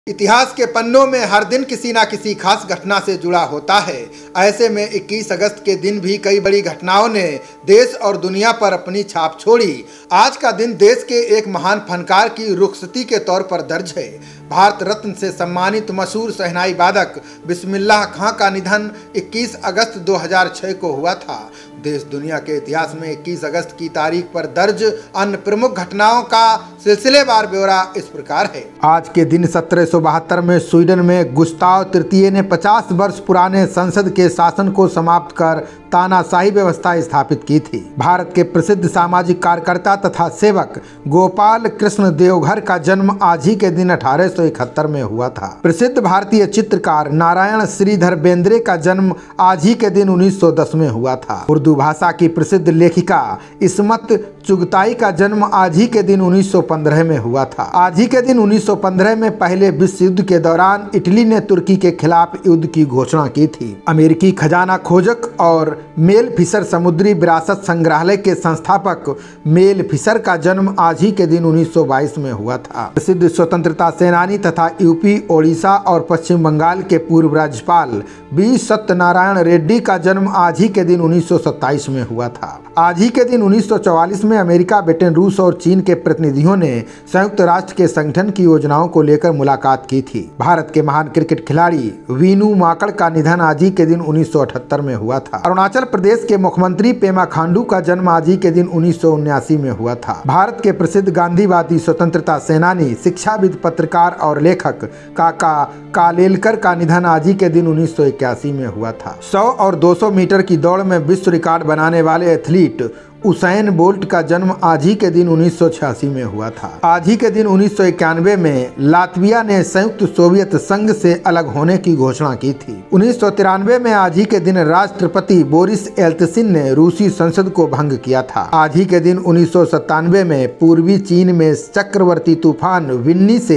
इतिहास के पन्नों में हर दिन किसी न किसी खास घटना से जुड़ा होता है। ऐसे में 21 अगस्त के दिन भी कई बड़ी घटनाओं ने देश और दुनिया पर अपनी छाप छोड़ी। आज का दिन देश के एक महान फनकार की रुखसती के तौर पर दर्ज है। भारत रत्न से सम्मानित मशहूर शहनाई वादक बिस्मिल्लाह खां का निधन 21 अगस्त 2006 को हुआ था। देश दुनिया के इतिहास में 21 अगस्त की तारीख पर दर्ज अन्य प्रमुख घटनाओं का सिलसिलेवार ब्यौरा इस प्रकार है। आज के दिन 1772 में स्वीडन में गुस्ताव तृतीय ने 50 वर्ष पुराने संसद के शासन को समाप्त कर तानाशाही व्यवस्था स्थापित की थी। भारत के प्रसिद्ध सामाजिक कार्यकर्ता तथा सेवक गोपाल कृष्ण देवघर का जन्म आज ही के दिन 1871 में हुआ था। प्रसिद्ध भारतीय चित्रकार नारायण श्रीधर बेंद्रे का जन्म आज ही के दिन 1910 में हुआ था। उर्दू भाषा की प्रसिद्ध लेखिका इस्मत चुगताई का जन्म आज ही के दिन 1915 में हुआ था। आज ही के दिन 1915 में पहले विश्व युद्ध के दौरान इटली ने तुर्की के खिलाफ युद्ध की घोषणा की थी। अमेरिकी खजाना खोजक और मेल फिशर समुद्री विरासत संग्रहालय के संस्थापक मेल फिशर का जन्म आज ही के दिन 1922 में हुआ था। प्रसिद्ध स्वतंत्रता सेनानी तथा यूपी, ओडिशा और पश्चिम बंगाल के पूर्व राज्यपाल बी सत्यनारायण रेड्डी का जन्म आज ही के दिन 1927 में हुआ था। आज ही के दिन 1944 में अमेरिका, ब्रिटेन, रूस और चीन के प्रतिनिधियों ने संयुक्त राष्ट्र के संगठन की योजनाओं को लेकर मुलाकात की थी। भारत के महान क्रिकेट खिलाड़ी वीनू माकड़ का निधन आज ही के दिन 1978 में हुआ था। अरुणाचल प्रदेश के मुख्यमंत्री पेमा खांडू का जन्म आज ही के दिन 1979 में हुआ था। भारत के प्रसिद्ध गांधीवादी, स्वतंत्रता सेनानी, शिक्षाविद, पत्रकार और लेखक काका कालेलकर का निधन आज ही के दिन 1981 में हुआ था। 100 और 200 मीटर की दौड़ में विश्व रिकॉर्ड बनाने वाले एथलीट उसैन बोल्ट का जन्म आज ही के दिन 1986 में हुआ था। आज ही के दिन 1991 में लातविया ने संयुक्त सोवियत संघ से अलग होने की घोषणा की थी। 1993 में आज ही के दिन राष्ट्रपति बोरिस एल्त्सिन ने रूसी संसद को भंग किया था। आज ही के दिन 1997 में पूर्वी चीन में चक्रवर्ती तूफान विन्नी से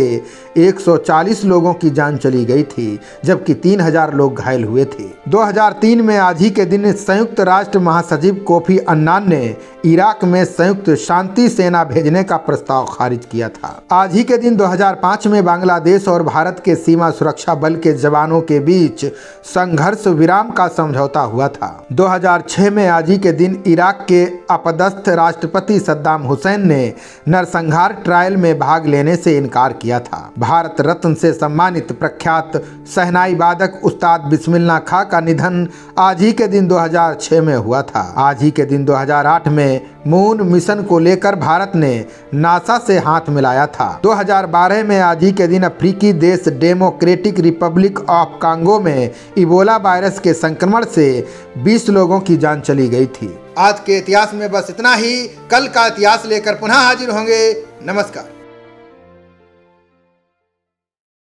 140 लोगों की जान चली गई थी, जबकि 3000 लोग घायल हुए थे। 2003 में आज ही के दिन संयुक्त राष्ट्र महासचिव कोफी अन्नान ने इराक में संयुक्त शांति सेना भेजने का प्रस्ताव खारिज किया था। आज ही के दिन 2005 में बांग्लादेश और भारत के सीमा सुरक्षा बल के जवानों के बीच संघर्ष विराम का समझौता हुआ था। 2006 में आज ही के दिन इराक के अपदस्थ राष्ट्रपति सद्दाम हुसैन ने नरसंहार ट्रायल में भाग लेने से इनकार किया था। भारत रत्न से सम्मानित प्रख्यात शहनाई वादक उस्ताद बिस्मिल्लाह खां का निधन आज ही के दिन 2006 में हुआ था। आज ही के दिन 2008 में मून मिशन को लेकर भारत ने नासा से हाथ मिलाया था। 2012 में आज ही के दिन अफ्रीकी देश डेमोक्रेटिक रिपब्लिक ऑफ कांगो में इबोला वायरस के संक्रमण से 20 लोगों की जान चली गई थी। आज के इतिहास में बस इतना ही। कल का इतिहास लेकर पुनः हाजिर होंगे। नमस्कार।